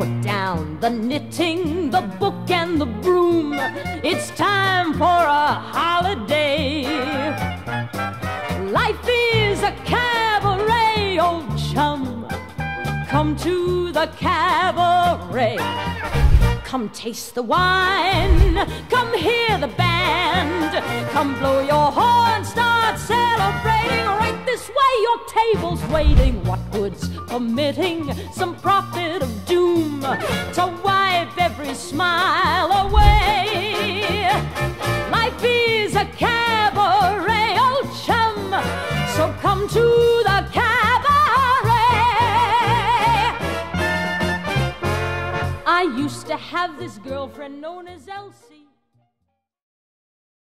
Put down the knitting, the book and the broom. It's time for a holiday. Life is a cabaret, old chum. Come to the cabaret. Come taste the wine, come hear the band. Come blow your horn, start celebrating. Right this way, your table's waiting. What good's permitting some prophet of doom to wipe every smile away? Life is a cabaret, old chum, so come to the cabaret. I used to have this girlfriend known as Elsie.